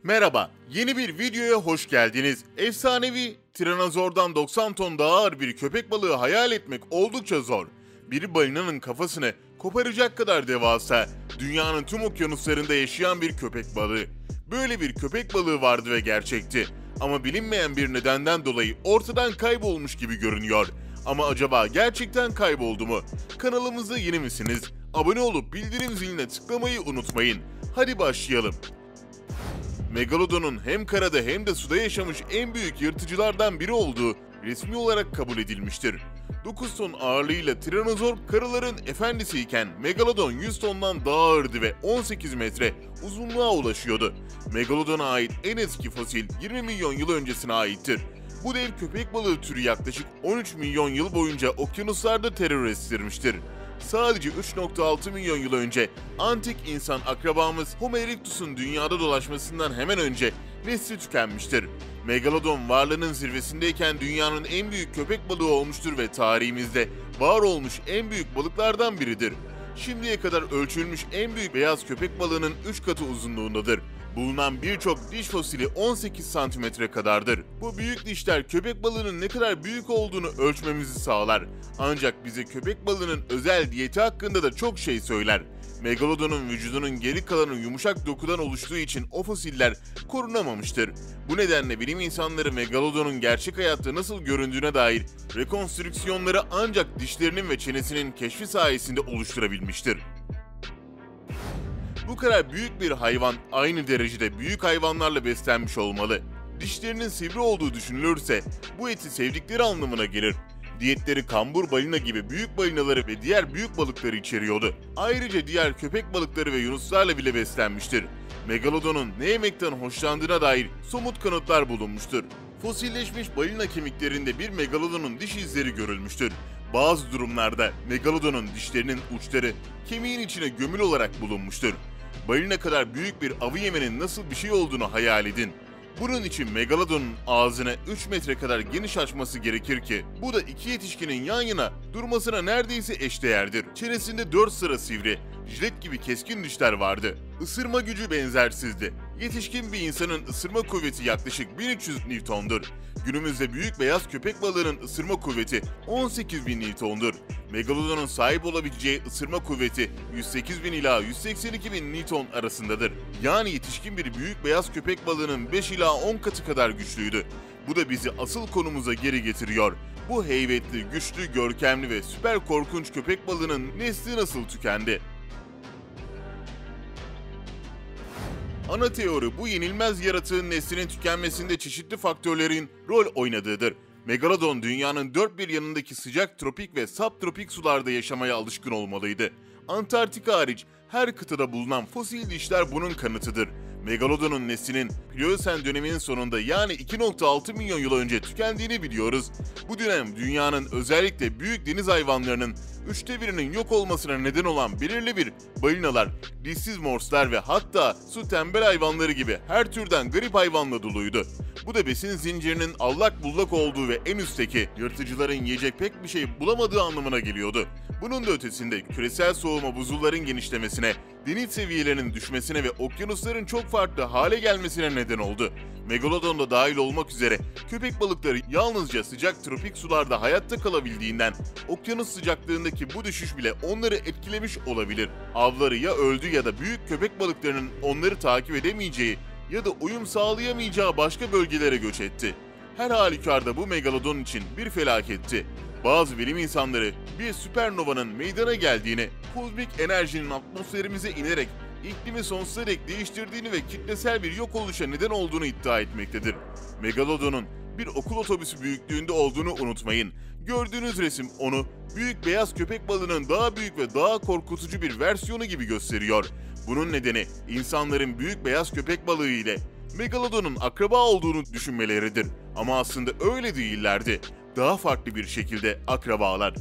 Merhaba, yeni bir videoya hoş geldiniz. Efsanevi, Tiranozor'dan 90 ton daha ağır bir köpek balığı hayal etmek oldukça zor. Bir balinanın kafasını koparacak kadar devasa, dünyanın tüm okyanuslarında yaşayan bir köpek balığı. Böyle bir köpek balığı vardı ve gerçekti. Ama bilinmeyen bir nedenden dolayı ortadan kaybolmuş gibi görünüyor. Ama acaba gerçekten kayboldu mu? Kanalımıza yeni misiniz? Abone olup bildirim ziline tıklamayı unutmayın. Hadi başlayalım. Megalodon'un hem karada hem de suda yaşamış en büyük yırtıcılardan biri olduğu resmi olarak kabul edilmiştir. 9 ton ağırlığıyla Tiranozor karaların efendisiyken Megalodon 100 tondan daha ağırdı ve 18 metre uzunluğa ulaşıyordu. Megalodon'a ait en eski fosil 20 milyon yıl öncesine aittir. Bu dev köpek balığı türü yaklaşık 13 milyon yıl boyunca okyanuslarda terör estirmiştir. Sadece 3,6 milyon yıl önce antik insan akrabamız Homo erectus'un dünyada dolaşmasından hemen önce nesli tükenmiştir. Megalodon varlığının zirvesindeyken dünyanın en büyük köpek balığı olmuştur ve tarihimizde var olmuş en büyük balıklardan biridir. Şimdiye kadar ölçülmüş en büyük beyaz köpek balığının 3 katı uzunluğundadır. Bulunan birçok diş fosili 18 santimetre kadardır. Bu büyük dişler köpek balığının ne kadar büyük olduğunu ölçmemizi sağlar. Ancak bize köpek balığının özel diyeti hakkında da çok şey söyler. Megalodon'un vücudunun geri kalanı yumuşak dokudan oluştuğu için o fosiller korunamamıştır. Bu nedenle bilim insanları Megalodon'un gerçek hayatta nasıl göründüğüne dair rekonstrüksiyonları ancak dişlerinin ve çenesinin keşfi sayesinde oluşturabilmiştir. Bu kadar büyük bir hayvan aynı derecede büyük hayvanlarla beslenmiş olmalı. Dişlerinin sivri olduğu düşünülürse bu eti sevdikleri anlamına gelir. Diyetleri kambur balina gibi büyük balinaları ve diğer büyük balıkları içeriyordu. Ayrıca diğer köpek balıkları ve yunuslarla bile beslenmiştir. Megalodon'un ne yemekten hoşlandığına dair somut kanıtlar bulunmuştur. Fosilleşmiş balina kemiklerinde bir megalodonun diş izleri görülmüştür. Bazı durumlarda megalodonun dişlerinin uçları kemiğin içine gömülü olarak bulunmuştur. Balina kadar büyük bir avı yemenin nasıl bir şey olduğunu hayal edin. Bunun için Megalodon'un ağzını 3 metre kadar geniş açması gerekir ki bu da iki yetişkinin yan yana durmasına neredeyse eşdeğerdir. Çenesinde 4 sıra sivri, jilet gibi keskin dişler vardı. Isırma gücü benzersizdi. Yetişkin bir insanın ısırma kuvveti yaklaşık 1300 Newton'dur. Günümüzde büyük beyaz köpek balığının ısırma kuvveti 18.000 Newton'dur. Megalodon'un sahip olabileceği ısırma kuvveti 108.000 ila 182.000 Newton arasındadır. Yani yetişkin bir büyük beyaz köpek balığının 5 ila 10 katı kadar güçlüydü. Bu da bizi asıl konumuza geri getiriyor. Bu heybetli, güçlü, görkemli ve süper korkunç köpek balığının nesli nasıl tükendi? Ana teori bu yenilmez yaratığın neslinin tükenmesinde çeşitli faktörlerin rol oynadığıdır. Megalodon dünyanın dört bir yanındaki sıcak tropik ve subtropik sularda yaşamaya alışkın olmalıydı. Antarktika hariç her kıtada bulunan fosil dişler bunun kanıtıdır. Megalodon'un neslinin Pliyosen döneminin sonunda yani 2,6 milyon yıl önce tükendiğini biliyoruz. Bu dönem dünyanın özellikle büyük deniz hayvanlarının 1/3'inin yok olmasına neden olan belirli bir balinalar, dişsiz morslar ve hatta su tembel hayvanları gibi her türden garip hayvanla doluydu. Bu da besin zincirinin allak bullak olduğu ve en üstteki yırtıcıların yiyecek pek bir şey bulamadığı anlamına geliyordu. Bunun da ötesinde küresel soğuma buzulların genişlemesine, deniz seviyelerinin düşmesine ve okyanusların çok farklı hale gelmesine neden oldu. Megalodon da dahil olmak üzere köpek balıkları yalnızca sıcak tropik sularda hayatta kalabildiğinden okyanus sıcaklığındaki bu düşüş bile onları etkilemiş olabilir. Avları ya öldü ya da büyük köpek balıklarının onları takip edemeyeceği ya da uyum sağlayamayacağı başka bölgelere göç etti. Her halükarda bu Megalodon için bir felaketti. Bazı bilim insanları bir süpernovanın meydana geldiğini, kozmik enerjinin atmosferimize inerek iklimi sonsuza dek değiştirdiğini ve kitlesel bir yok oluşa neden olduğunu iddia etmektedir. Megalodon'un bir okul otobüsü büyüklüğünde olduğunu unutmayın. Gördüğünüz resim onu büyük beyaz köpek balığının daha büyük ve daha korkutucu bir versiyonu gibi gösteriyor. Bunun nedeni insanların büyük beyaz köpek balığı ile Megalodon'un akraba olduğunu düşünmeleridir. Ama aslında öyle değillerdi. Daha farklı bir şekilde akrabalar.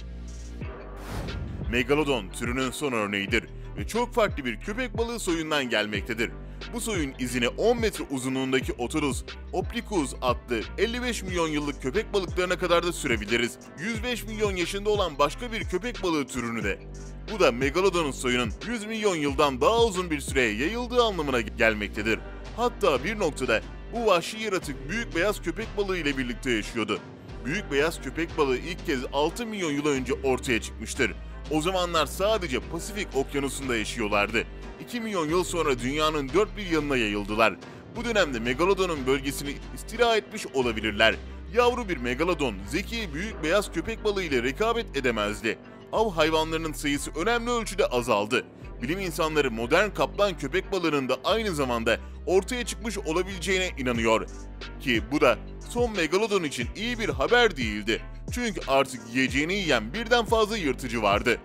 Megalodon türünün son örneğidir ve çok farklı bir köpek balığı soyundan gelmektedir. Bu soyun izini 10 metre uzunluğundaki Otodus obliquus adlı 55 milyon yıllık köpek balıklarına kadar da sürebiliriz. 105 milyon yaşında olan başka bir köpek balığı türünü de. Bu da Megalodon'un soyunun 100 milyon yıldan daha uzun bir süreye yayıldığı anlamına gelmektedir. Hatta bir noktada bu vahşi yaratık büyük beyaz köpek balığı ile birlikte yaşıyordu. Büyük beyaz köpek balığı ilk kez 6 milyon yıl önce ortaya çıkmıştır. O zamanlar sadece Pasifik Okyanusu'nda yaşıyorlardı. 2 milyon yıl sonra dünyanın dört bir yanına yayıldılar. Bu dönemde Megalodon'un bölgesini istila etmiş olabilirler. Yavru bir megalodon, zeki büyük beyaz köpek balığı ile rekabet edemezdi. Av hayvanlarının sayısı önemli ölçüde azaldı. Bilim insanları modern kaplan köpek balığının da aynı zamanda ortaya çıkmış olabileceğine inanıyor. Ki bu da son megalodon için iyi bir haber değildi. Çünkü artık yiyeceğini yiyen birden fazla yırtıcı vardı.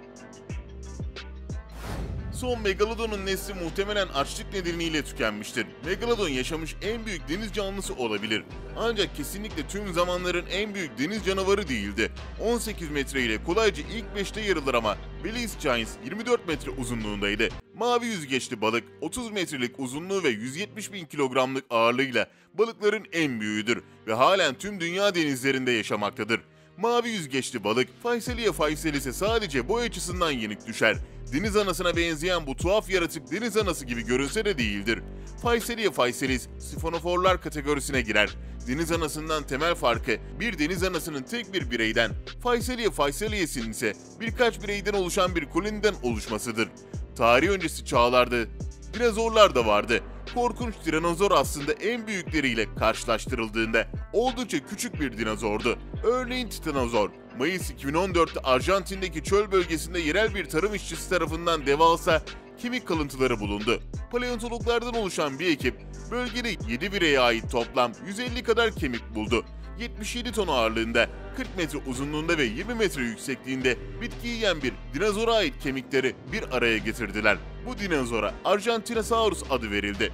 Son megalodonun nesli muhtemelen açlık nedeniyle tükenmiştir. Megalodon yaşamış en büyük deniz canlısı olabilir. Ancak kesinlikle tüm zamanların en büyük deniz canavarı değildi. 18 metre ile kolayca ilk 5'te yer alır ama Belize Giants 24 metre uzunluğundaydı. Mavi yüzgeçli balık 30 metrelik uzunluğu ve 170 bin kilogramlık ağırlığıyla balıkların en büyüğüdür ve halen tüm dünya denizlerinde yaşamaktadır. Mavi yüzgeçli balık Phaselia phaselis'e sadece boy açısından yenik düşer. Deniz anasına benzeyen bu tuhaf yaratık deniz anası gibi görünse de değildir. Phaselia phaselis sifonoforlar kategorisine girer. Deniz anasından temel farkı bir deniz anasının tek bir bireyden, Phaselia phaselis'in ise birkaç bireyden oluşan bir koloniden oluşmasıdır. Tarih öncesi çağlarda dinozorlar da vardı. Korkunç dinozor aslında en büyükleriyle karşılaştırıldığında oldukça küçük bir dinozordu. Örneğin Titanozor, Mayıs 2014'te Arjantin'deki çöl bölgesinde yerel bir tarım işçisi tarafından devasa kemik kalıntıları bulundu. Paleontologlardan oluşan bir ekip bölgede 7 bireye ait toplam 150 kadar kemik buldu. 77 ton ağırlığında, 40 metre uzunluğunda ve 20 metre yüksekliğinde bitki yiyen bir dinozora ait kemikleri bir araya getirdiler. Bu dinozora Argentinosaurus adı verildi.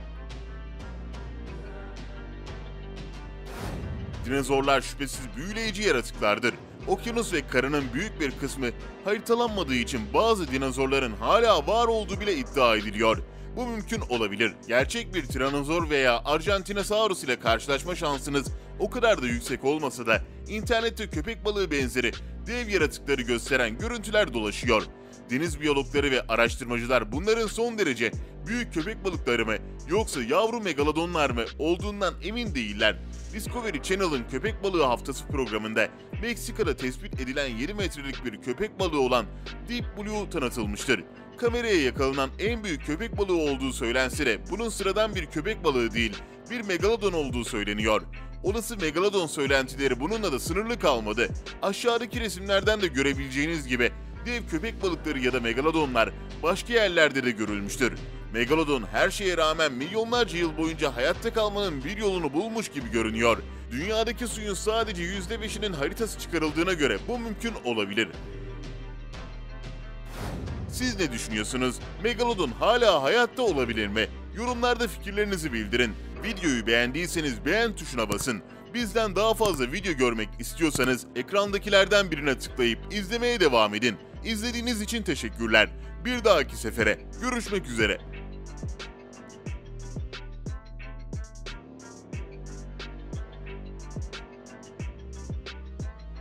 Dinozorlar şüphesiz büyüleyici yaratıklardır. Okyanus ve karının büyük bir kısmı haritalanmadığı için bazı dinozorların hala var olduğu bile iddia ediliyor. Bu mümkün olabilir. Gerçek bir tiranozor veya Argentinosaurus ile karşılaşma şansınız o kadar da yüksek olmasa da internette köpek balığı benzeri dev yaratıkları gösteren görüntüler dolaşıyor. Deniz biyologları ve araştırmacılar bunların son derece büyük köpek balıkları mı yoksa yavru megalodonlar mı olduğundan emin değiller. Discovery Channel'ın köpek balığı haftası programında Meksika'da tespit edilen 7 metrelik bir köpek balığı olan Deep Blue tanıtılmıştır. Kameraya yakalanan en büyük köpek balığı olduğu söylense de bunun sıradan bir köpek balığı değil, bir megalodon olduğu söyleniyor. Olası megalodon söylentileri bununla da sınırlı kalmadı. Aşağıdaki resimlerden de görebileceğiniz gibi dev köpek balıkları ya da megalodonlar başka yerlerde de görülmüştür. Megalodon her şeye rağmen milyonlarca yıl boyunca hayatta kalmanın bir yolunu bulmuş gibi görünüyor. Dünyadaki suyun sadece %5'inin haritası çıkarıldığına göre bu mümkün olabilir. Siz ne düşünüyorsunuz? Megalodon hala hayatta olabilir mi? Yorumlarda fikirlerinizi bildirin. Videoyu beğendiyseniz beğen tuşuna basın. Bizden daha fazla video görmek istiyorsanız ekrandakilerden birine tıklayıp izlemeye devam edin. İzlediğiniz için teşekkürler. Bir dahaki sefere görüşmek üzere.